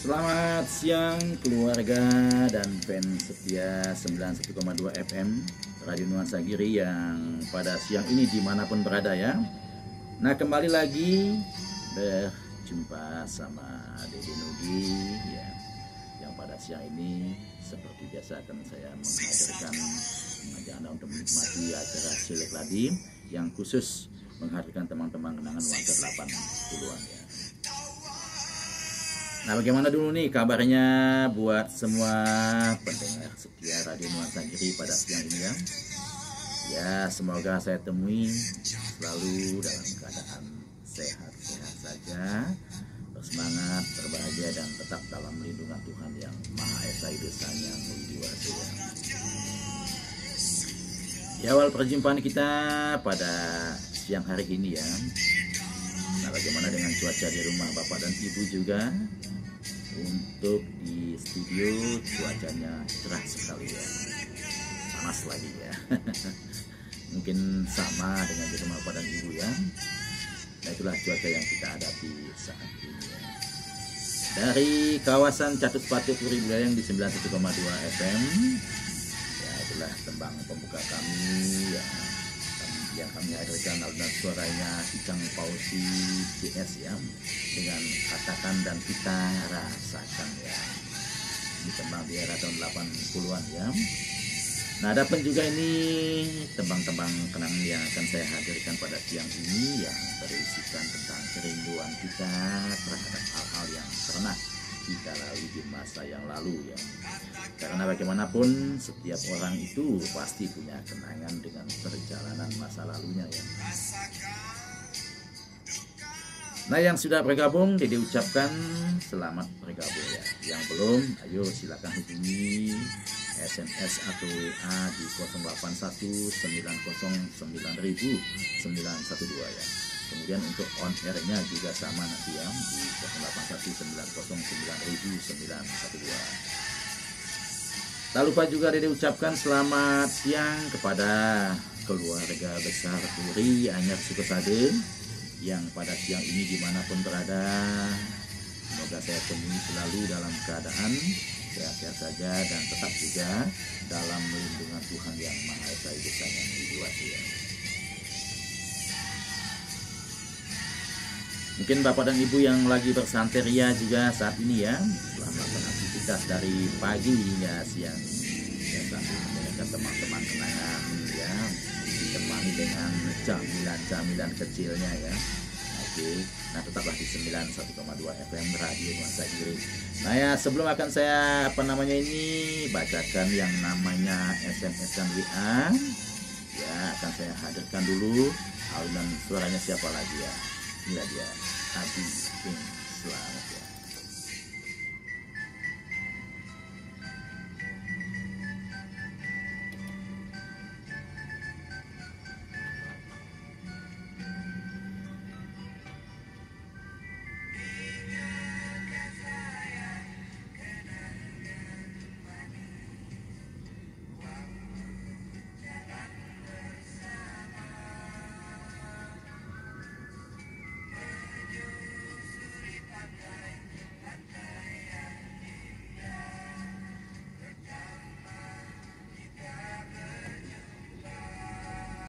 Selamat siang keluarga dan fans setia 91,2 FM Radio Nuansa Giri yang pada siang ini dimanapun berada ya. Nah, kembali lagi berjumpa sama Dede Nugi ya, yang pada siang ini seperti biasa akan saya menghadirkan mengajak Anda untuk menikmati acara Cilik Ladi yang khusus menghadirkan teman-teman kenangan warga 80-an ya. Nah, bagaimana dulu nih kabarnya buat semua pendengar setia Radio Nuansa Giri pada siang ini ya. Ya, semoga saya temui selalu dalam keadaan sehat-sehat saja, bersemangat, berbahagia, dan tetap dalam lindungan Tuhan yang Maha Esa Idusanya Mulidiwasa ya. Di awal perjumpaan kita pada siang hari ini ya. Nah, bagaimana dengan cuaca di rumah Bapak dan Ibu juga? Untuk di studio cuacanya cerah sekali ya, panas lagi ya. Mungkin sama dengan di rumah Bapak dan Ibu ya. Nah, itulah cuaca yang kita hadapi saat ini ya. Dari kawasan Catuspati Puri Bulayang di 91,2 FM ya, itulah tembang pembuka kami yang kami hadirkan alunan suaranya Icang Pausi CS ya, dengan Katakan dan Kita Rasakan ya. Ini tembang di era tahun 80-an ya. Nah, ada pun juga ini tembang-tembang kenangan yang akan saya hadirkan pada siang ini yang berisikan tentang kerinduan kita terhadap hal-hal yang pernah kita lalui di masa yang lalu ya. Karena bagaimanapun setiap orang itu pasti punya kenangan dengan perjalanan masa lalunya ya. Nah, yang sudah bergabung Dede ucapkan selamat bergabung ya. Yang belum, ayo silakan hubungi SMS atau WA di 081909900912 ya. Kemudian untuk on air-nya juga sama nanti ya, di 081909900912. Tak lupa juga Dede ucapkan selamat siang kepada keluarga besar Puri Anyar Sukosade yang pada siang ini dimanapun berada. Semoga saya temui selalu dalam keadaan sehat-sehat saja dan tetap juga dalam lindungan Tuhan yang Maha Esa Idusanya Mulidiwasa ya. Mungkin Bapak dan Ibu yang lagi bersantai ria juga saat ini ya, setelah melakukan aktivitas dari pagi hingga siang ya, sambil mendengarkan teman-teman kenangan ya, ditemani dengan camilan-camilan kecilnya ya. Oke, nah tetaplah di 91,2 FM Radio Nuansa Giri. Nah ya, sebelum akan saya bacakan yang namanya SMS dan WA ya, akan saya hadirkan dulu alunan suaranya siapa lagi ya. Inilah dia, Abi King. Selamat.